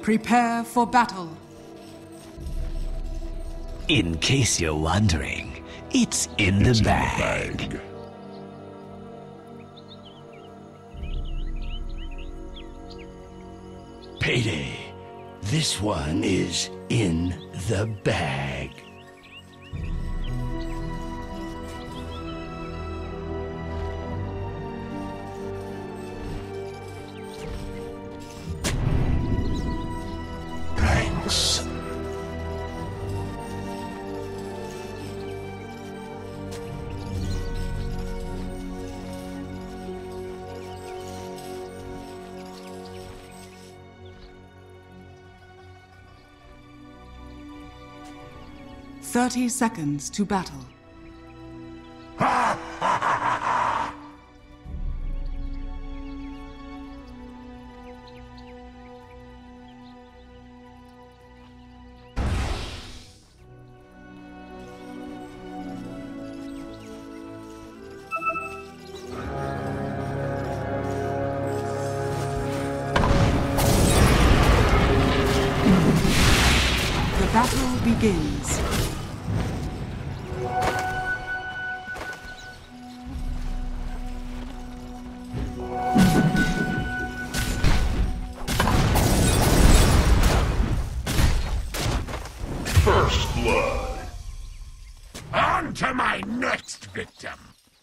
Prepare for battle. In case you're wondering, it's in the bag. Payday. This one is in the bag. Thanks. "30 seconds to battle." The battle begins. First blood. On to my next victim.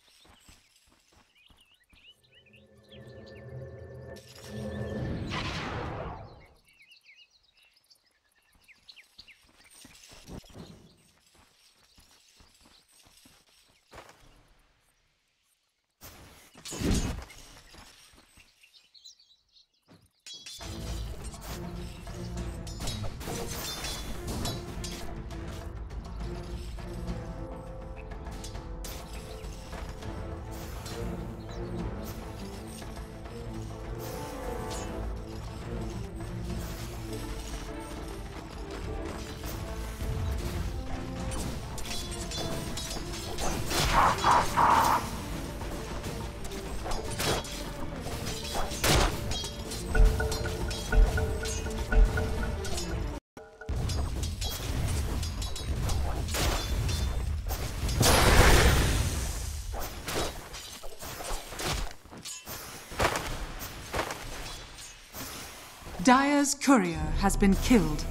Dire's courier has been killed.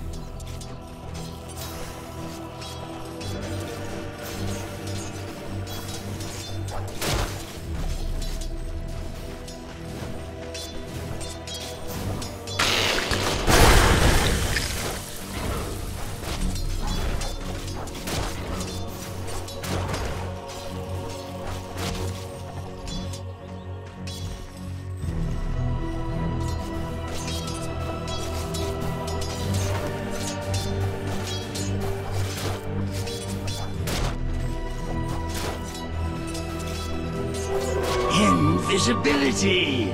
Invisibility!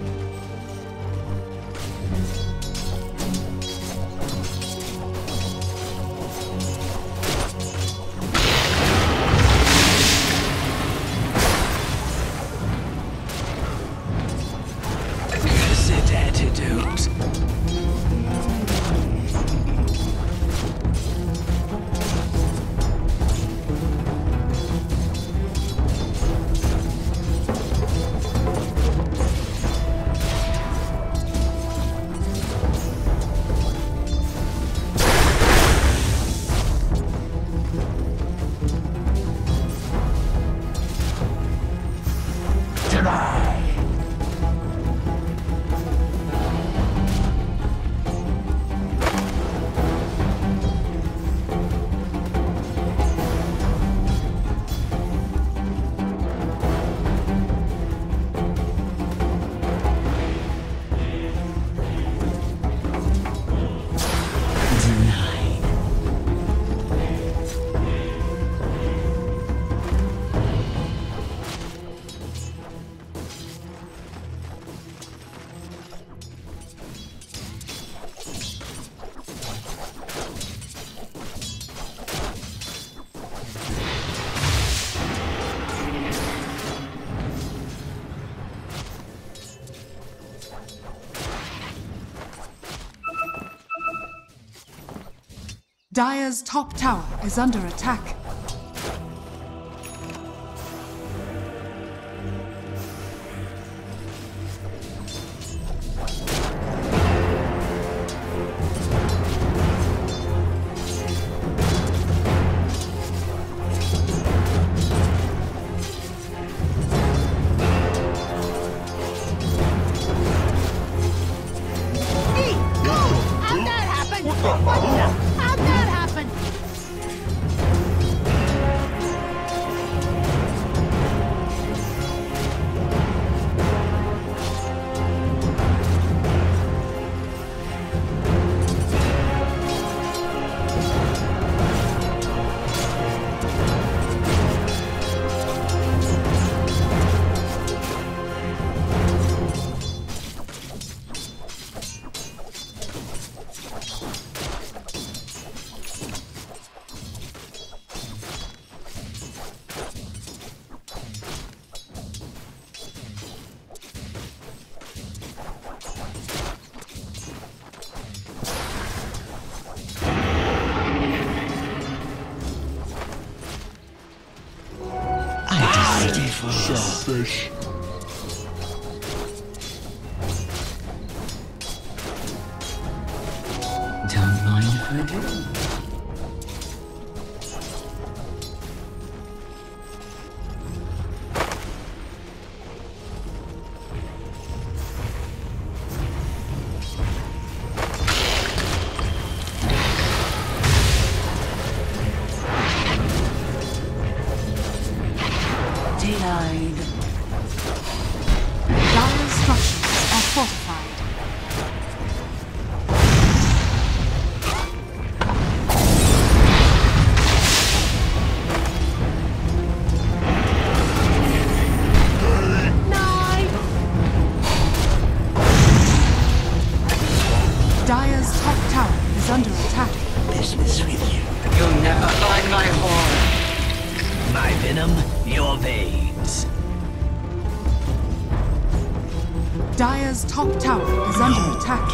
Acid antidote. Dire's top tower is under attack. Selfish. Don't mind if I do. Dire's structures are fortified. Dire's top tower is under attack. Business with you. You'll never find my horn. My venom, your veins. Dire's top tower is under attack.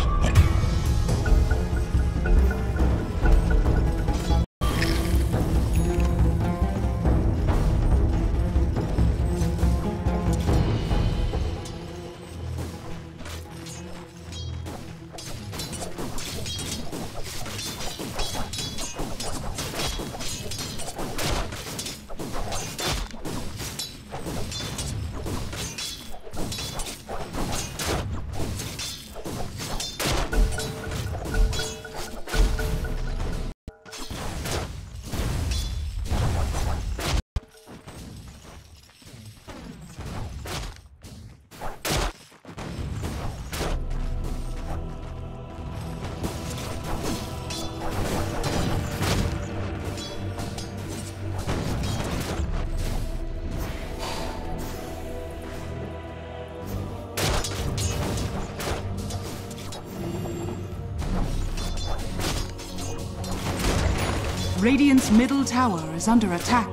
Radiant's middle tower is under attack.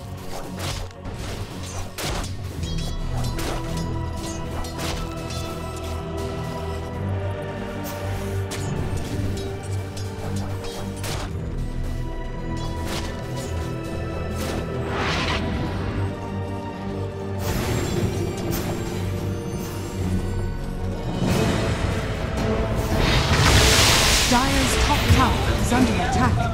Dire's top tower is under attack.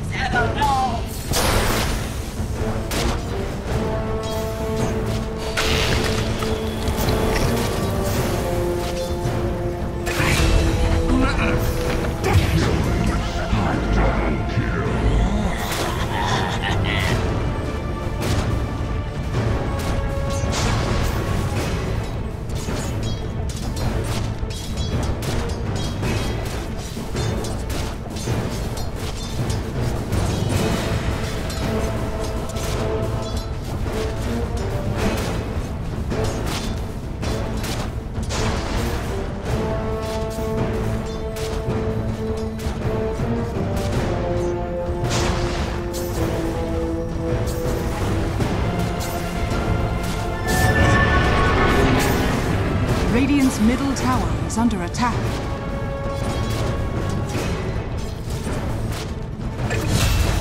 Radiant's middle tower is under attack.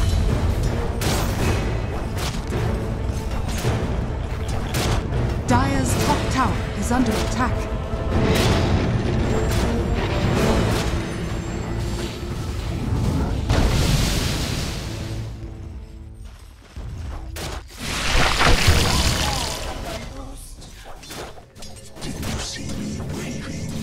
Dire's top tower is under attack. Did you see me waving?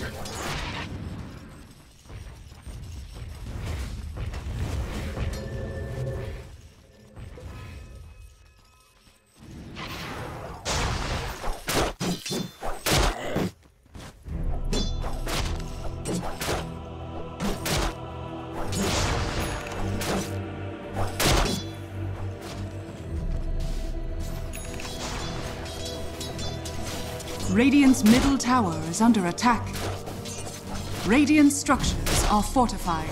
Radiant's middle tower is under attack. Radiant structures are fortified.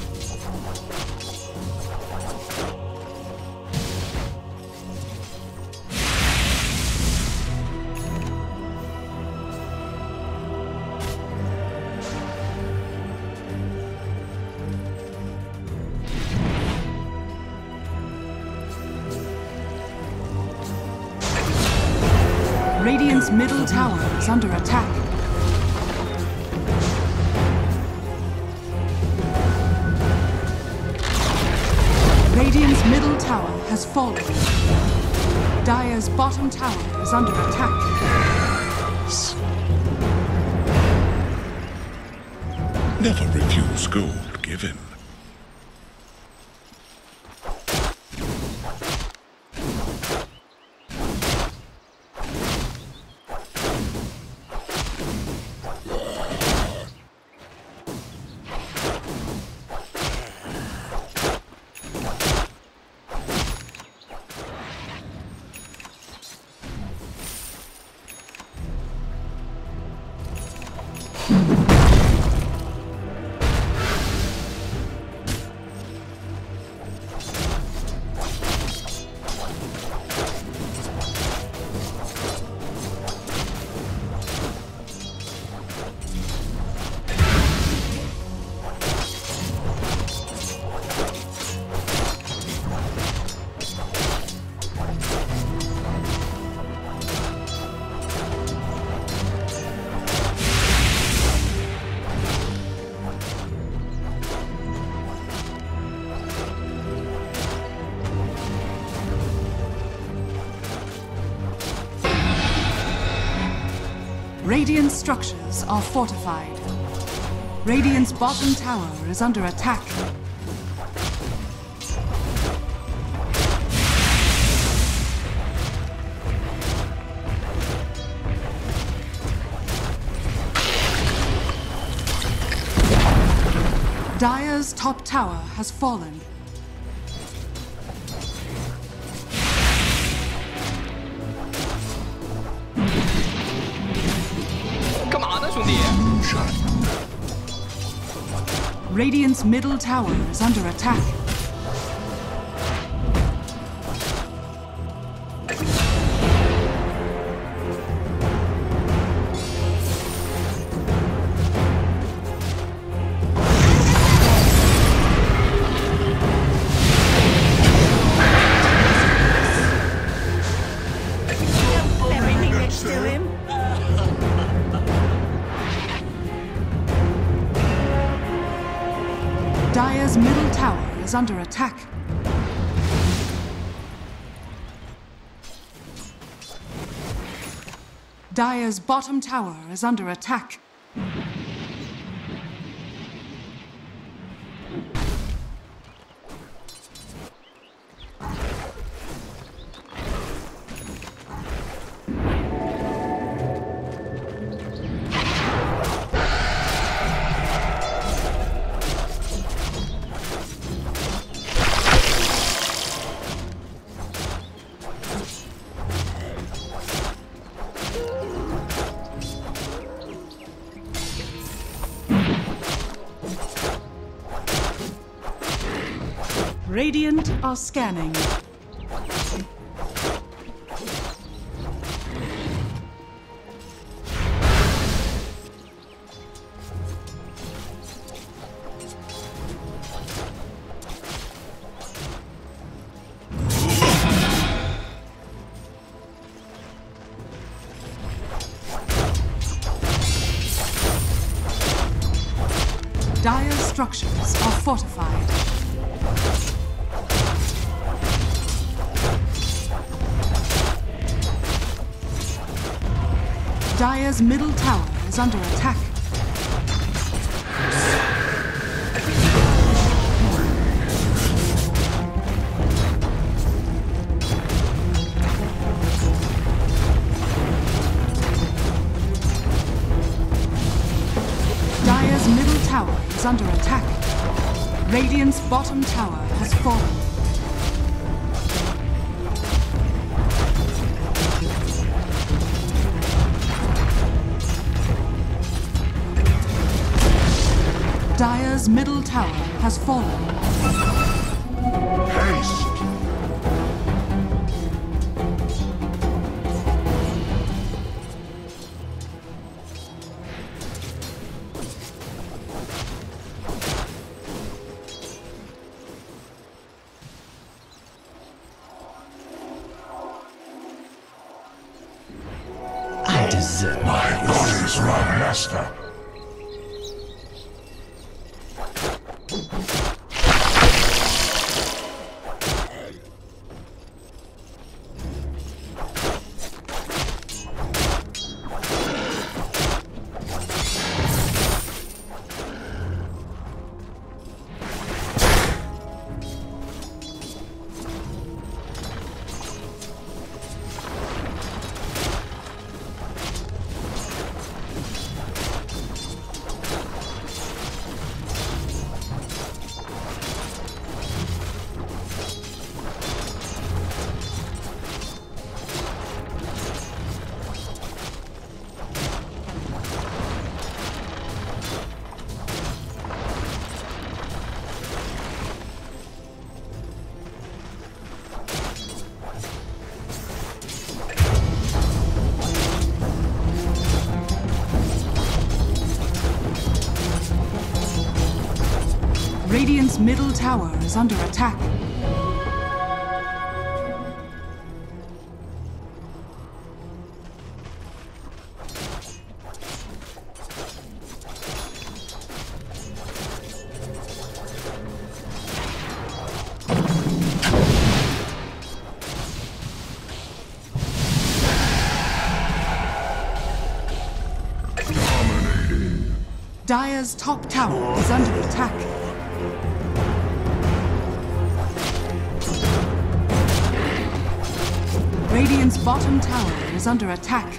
Radiant's middle tower is under attack. Radiant's middle tower has fallen. Dire's bottom tower is under attack. Never refuse gold given. Radiant structures are fortified. Radiant's bottom tower is under attack. Dire's top tower has fallen. Radiant's middle tower is under attack. Everything next to him. Dire's middle tower is under attack. Dire's bottom tower is under attack. Radiant are scanning. Dire's structures are fortified. Dire's middle tower is under attack. Dire's middle tower is under attack. Radiant's bottom tower has fallen. Dire's middle tower has fallen. Haste! I deserve My God is my master. Radiant's middle tower is under attack. Dire's top tower is under attack. Radiant's bottom tower is under attack.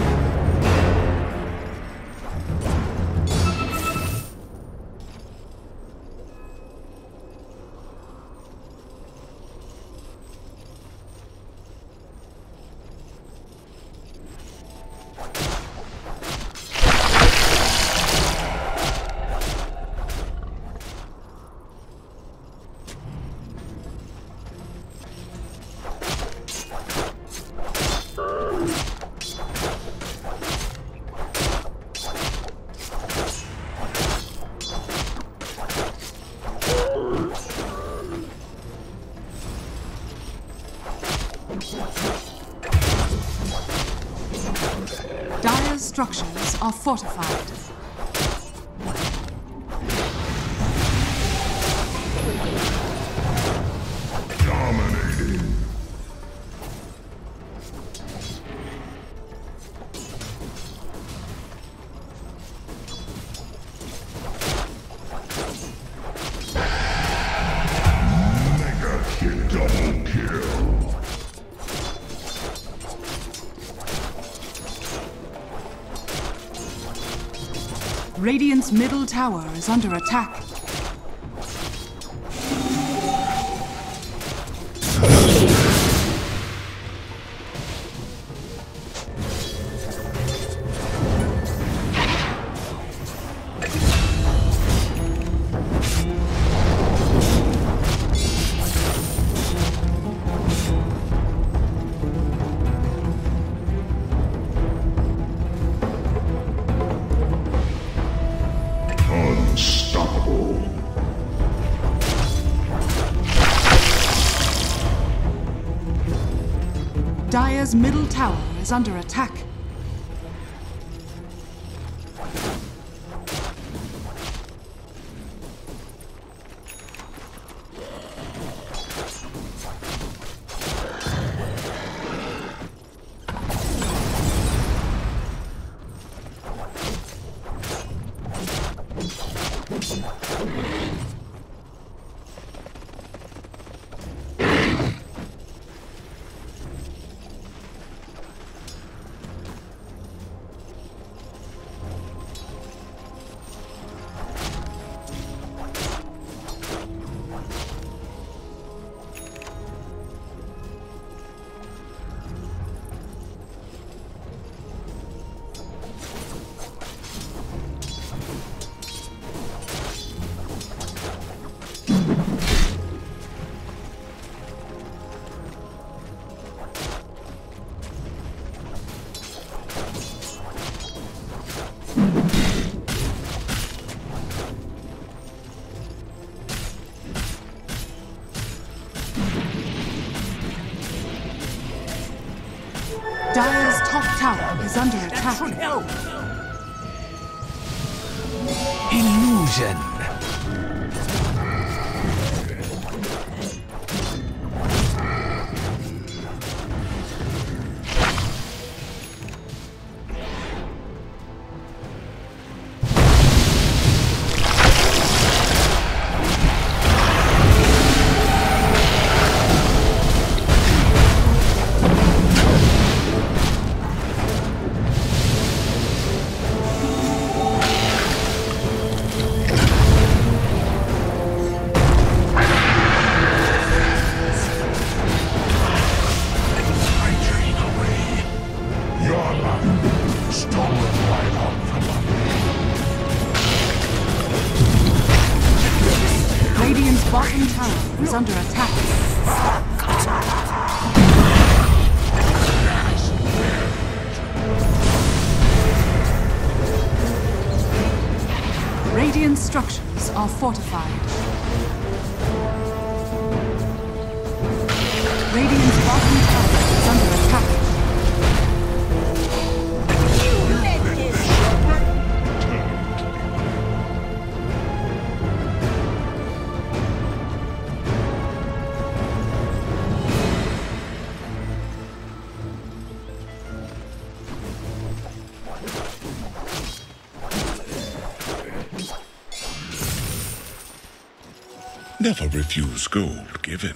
Dire's structures are fortified. Dominating. Mega hit, double kill. Radiant's middle tower is under attack. Unstoppable. Dire's middle tower is under attack. is under attack. Should help. Illusion. Is under attack. Radiant structures are fortified. Radiant's bottom tower is under attack. Never refuse gold given.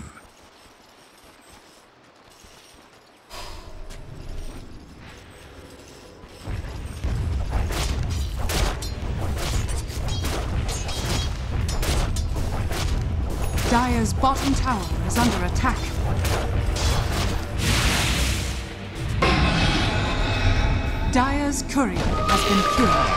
Dire's bottom tower is under attack. Dire's courier has been killed.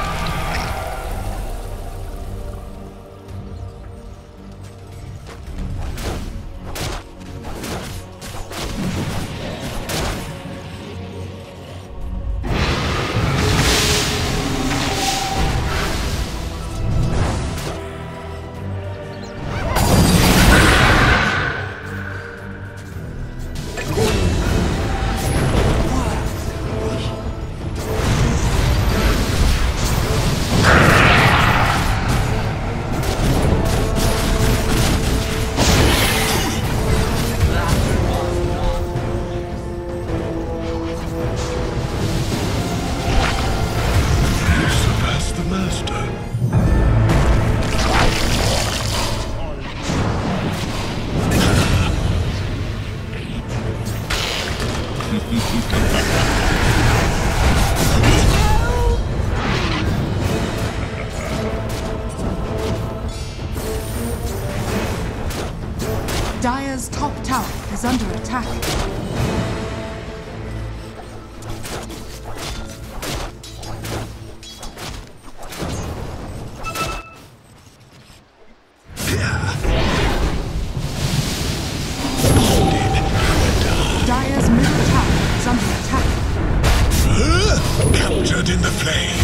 Dire's top tower is under attack. Dire's middle tower is under attack. Captured in the flame.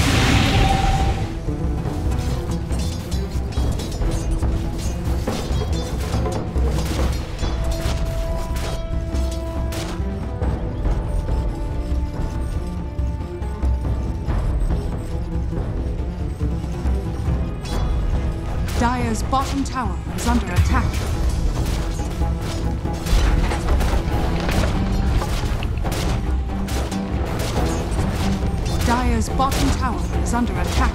Dire's bottom tower is under attack. Dire's bottom tower is under attack.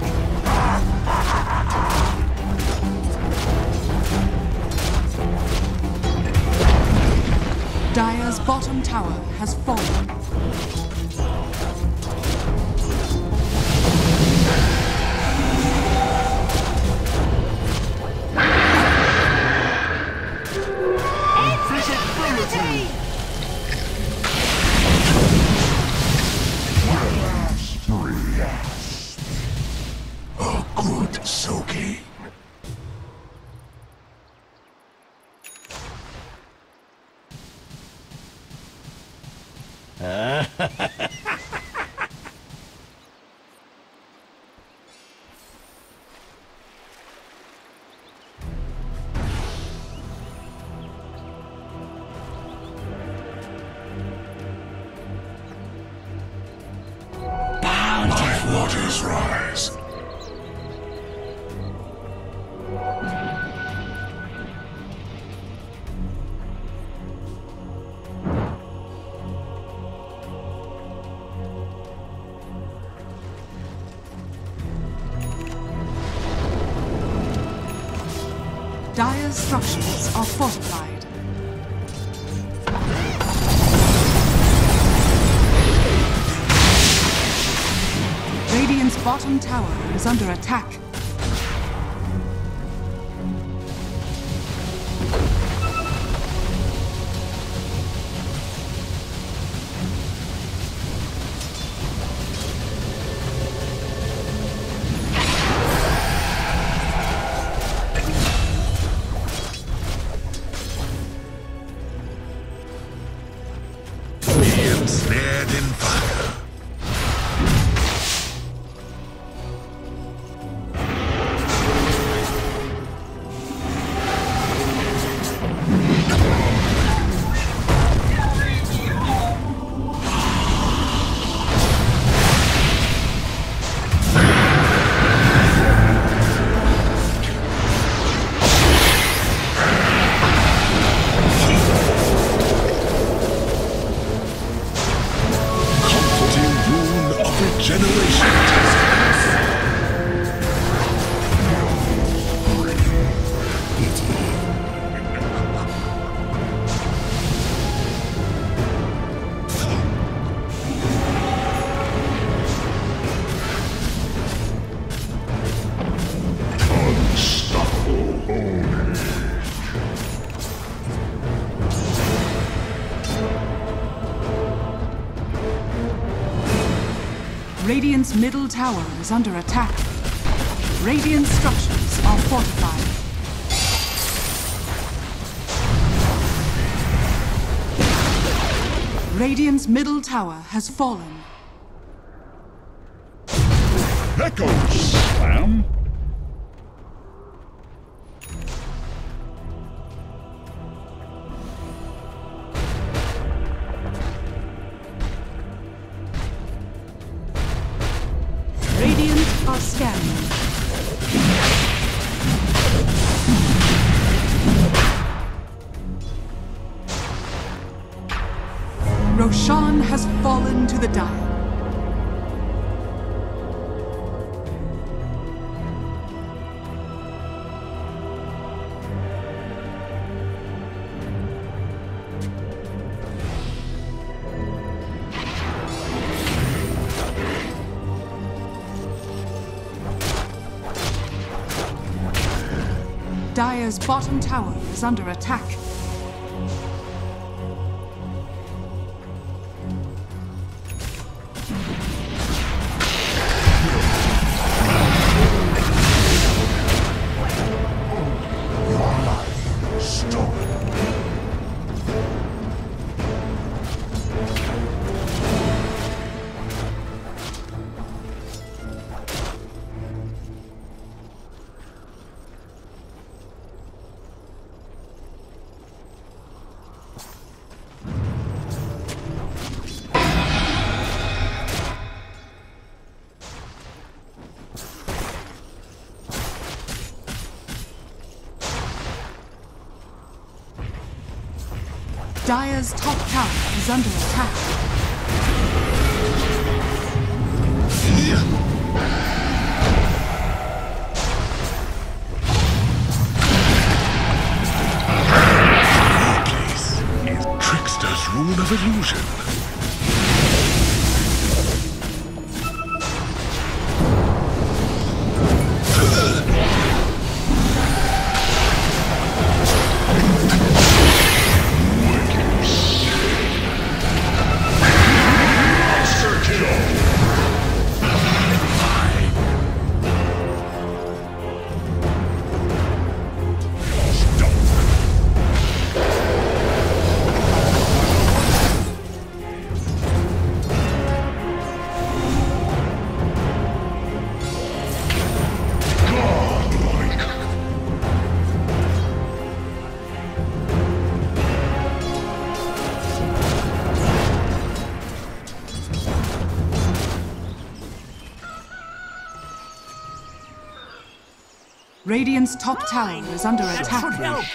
Dire's bottom tower has fallen. waters rise. Dire's structures are fortified. Radiant's bottom tower is under attack. Snared in fire. Radiant's middle tower is under attack. Radiant structures are fortified. Radiant's middle tower has fallen. Echo slam. Radiant are scanning. Roshan has fallen to the Dire. Dire's bottom tower is under attack. Dire's top tower is under attack. This is Trickster's rune of illusion. Radiant's top tower is under attack. Help!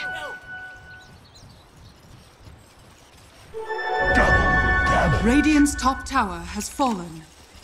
Radiant's top tower has fallen.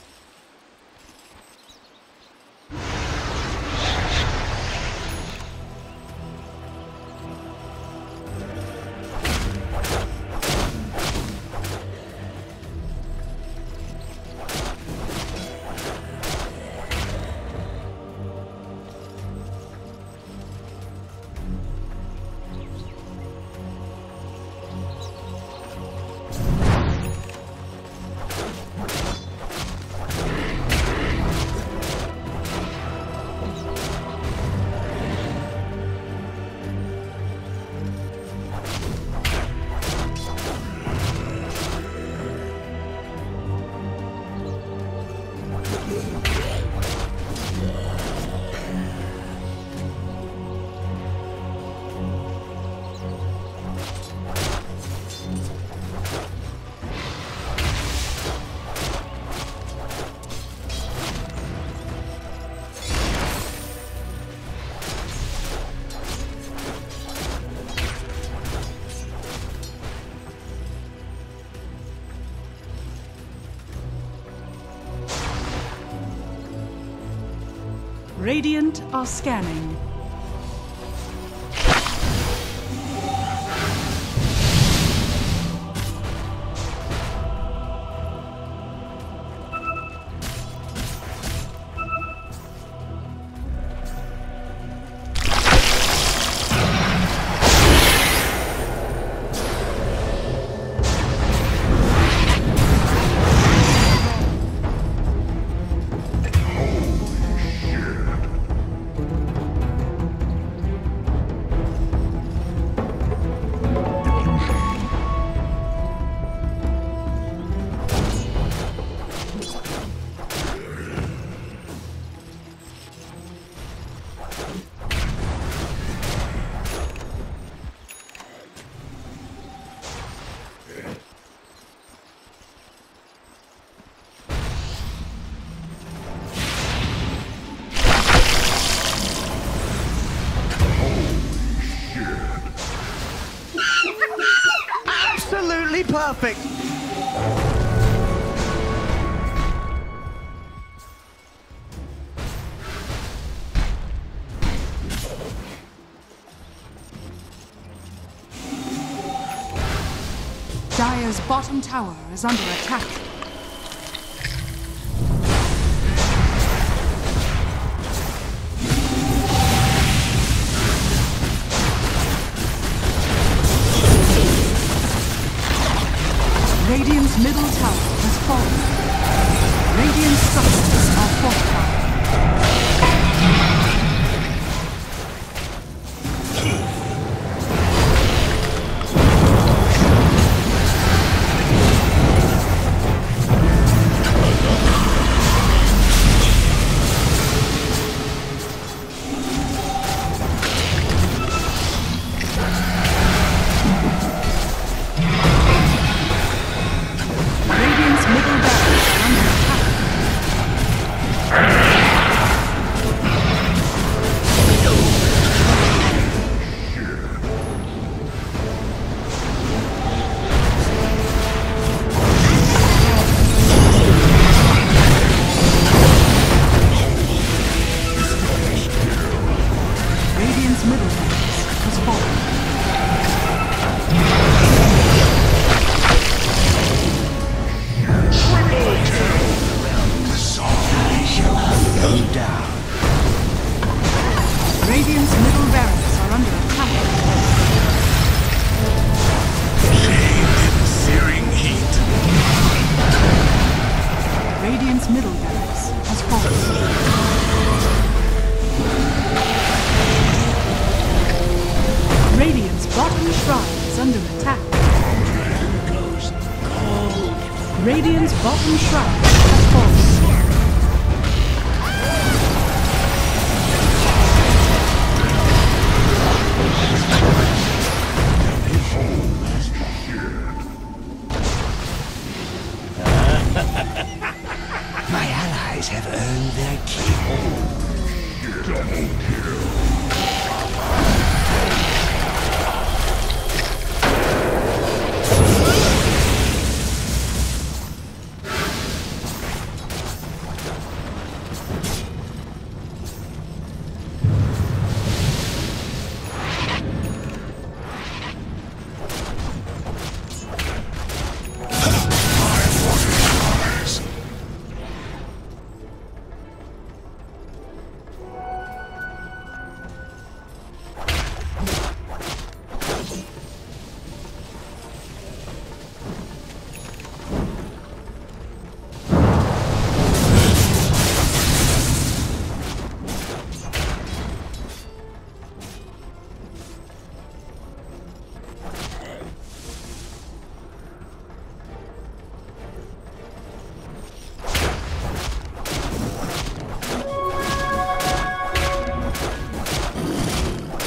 Radiant are scanning. Absolutely perfect! Dire's bottom tower is under attack. Radiant's middle tower has fallen. Radiant structures are fortified. Radiant's bottom shrine has fallen. My allies have earned their keep. Double kill.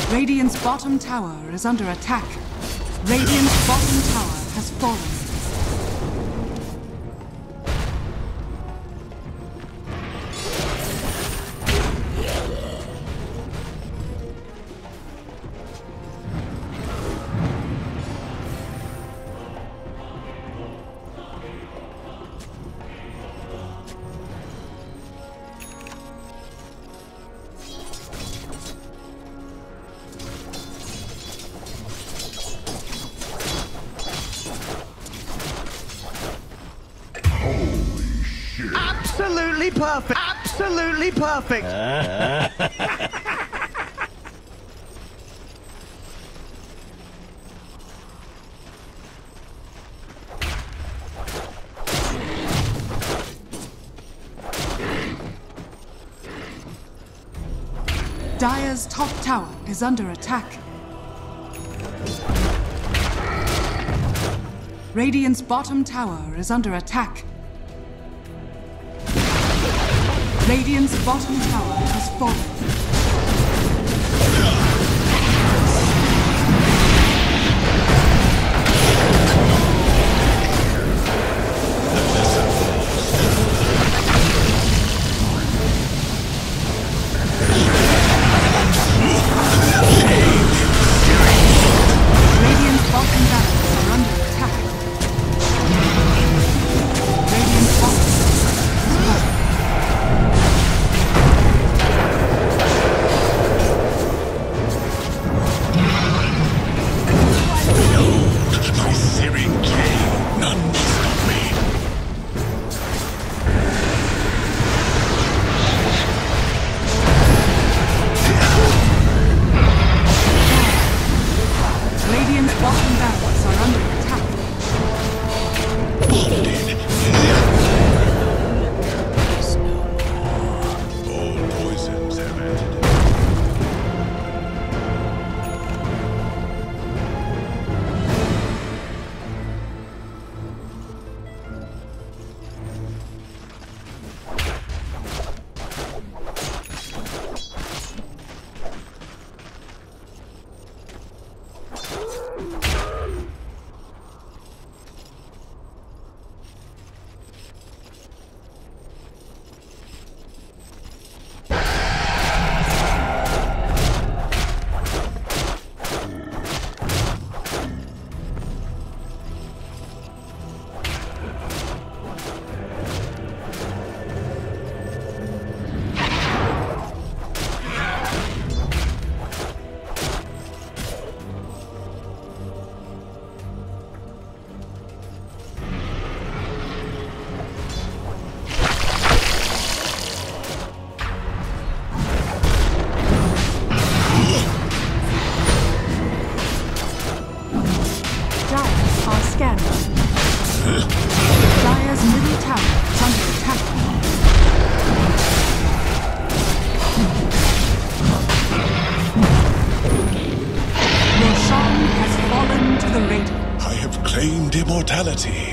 Radiant's bottom tower is under attack. Radiant's bottom tower has fallen. Absolutely perfect. Absolutely perfect. Dire's top tower is under attack. Radiant's bottom tower is under attack. Radiant's bottom tower has fallen. Radiant's bottom barracks are under attack. Radiant's bottom is fallen. My searing cane, none may stop me. Radiant's bottom barracks are under attack. All poisons have ended. Dire's middle tower is under attack. Roshan has fallen to the Radiant. I have claimed immortality.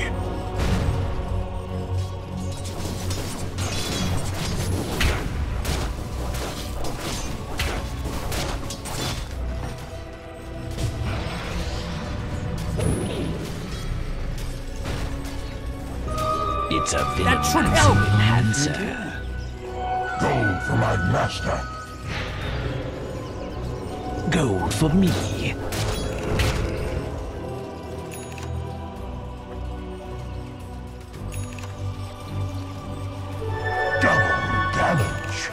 It's a Venom enhancer. Gold for my master. Gold for me. Double damage.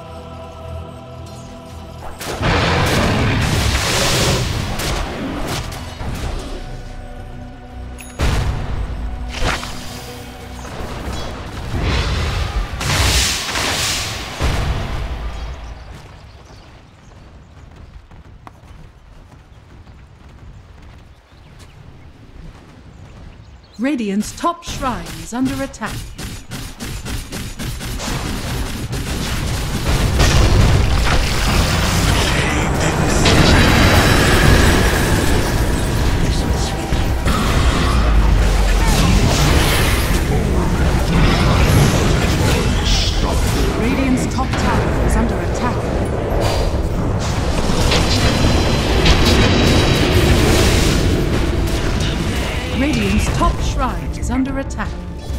Radiant's top shrine is under attack. Radiant's top tower is under attack. under attack.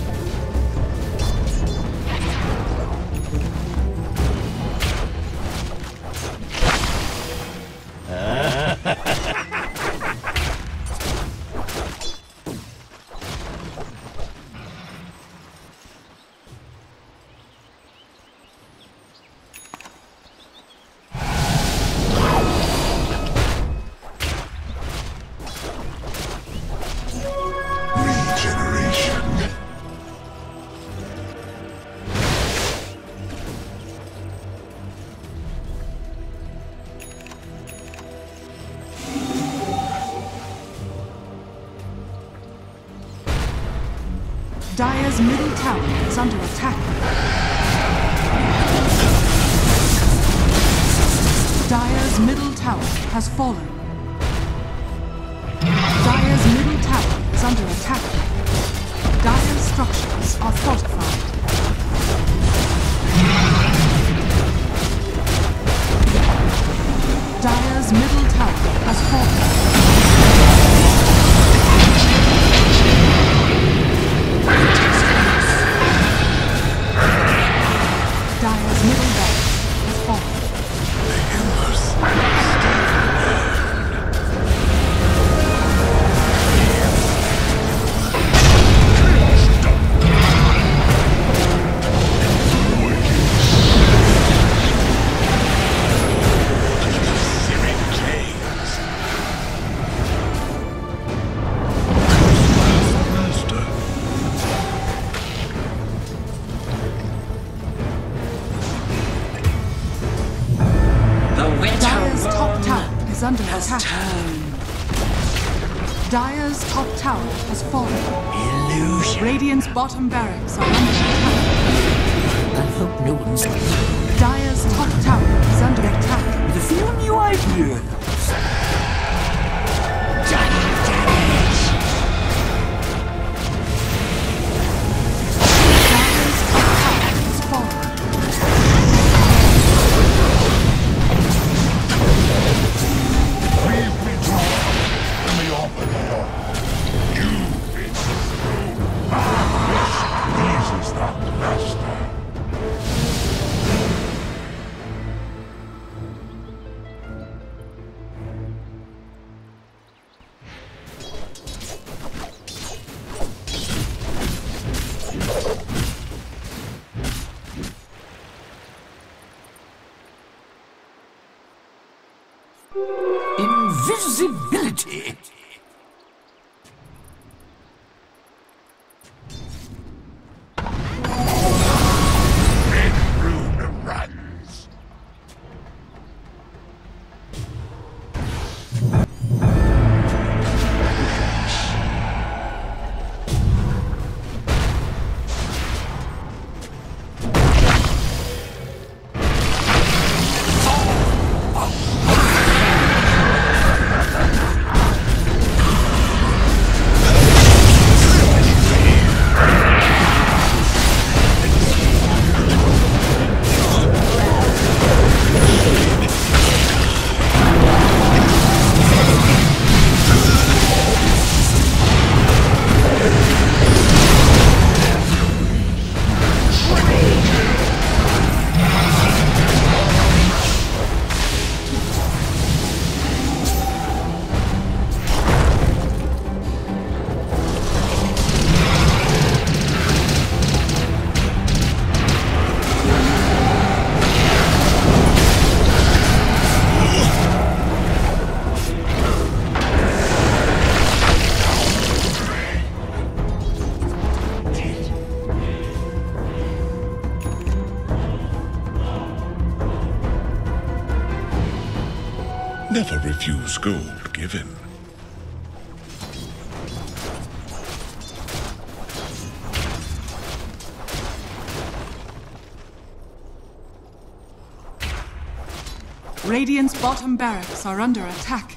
Dire's middle tower is under attack. Dire's middle tower has fallen. Dire's middle tower is under attack. Dire's structures are fortified. Dire's middle tower has fallen. Dire's middle barracks has fallen. The embers still burn. Searing chains. Master. Dire's top tower is under attack. Dire's top tower has fallen. Illusion. Radiant's bottom barracks are under attack. I hope no one's Dire's top tower is under attack. with a few new ideas. Giant damage. Dire's top tower has fallen. We withdraw from the open door. You bid the throne. Which pleases the master. Invisibility. Red rune runs. Never refuse gold given. Radiant's bottom barracks are under attack.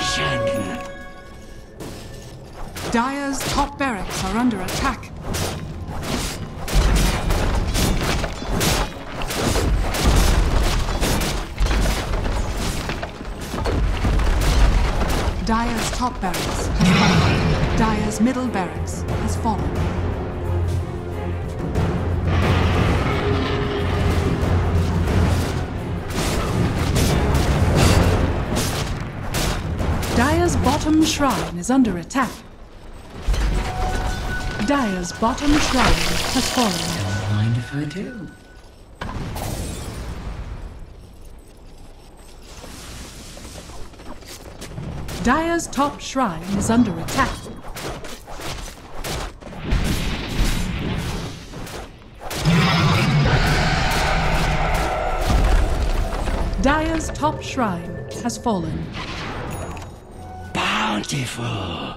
Regeneration. Dire's top barracks are under attack. Dire's top barracks has fallen. Dire's middle barracks has fallen. Dire's bottom shrine is under attack. Dire's bottom shrine has fallen. Don't mind if I do. Dire's top shrine is under attack. Dire's top shrine has fallen. Bountiful.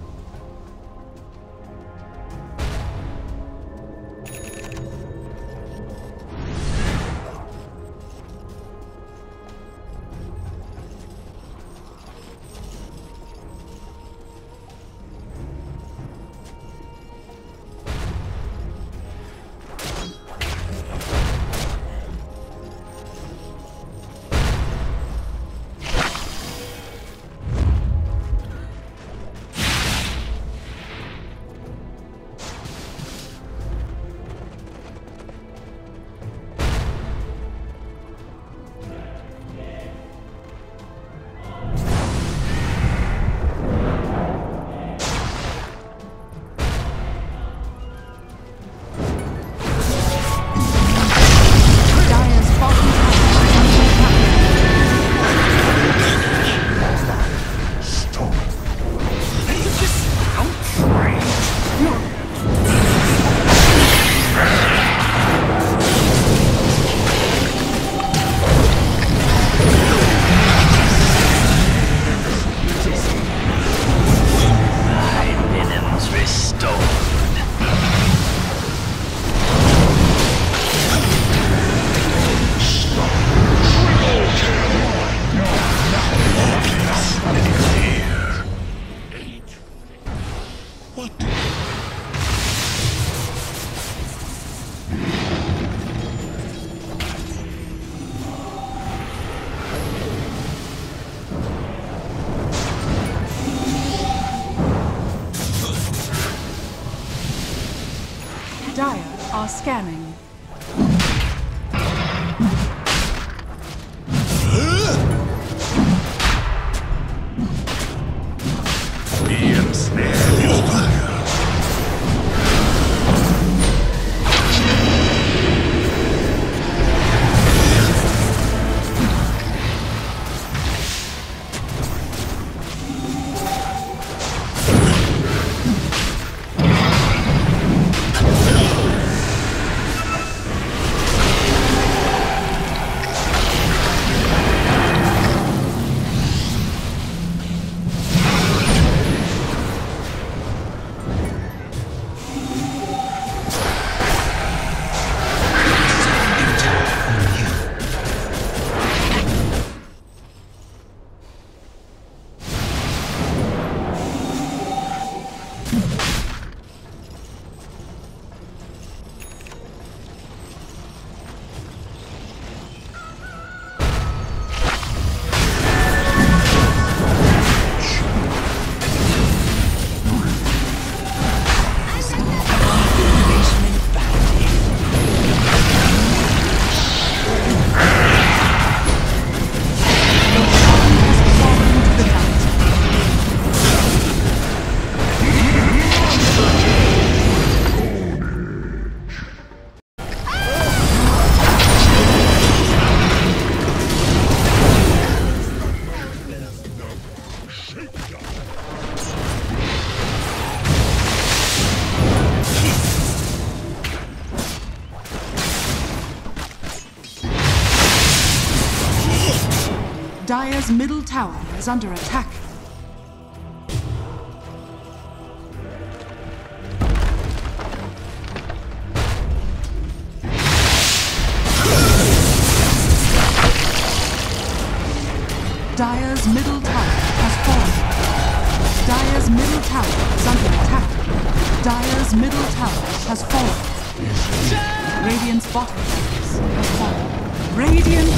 Scanning. Be ensnared in fire. Dire's middle tower is under attack. Dire's middle tower has fallen. Dire's middle tower is under attack. Dire's middle tower has fallen. Radiant's bottom barracks has fallen. Radiant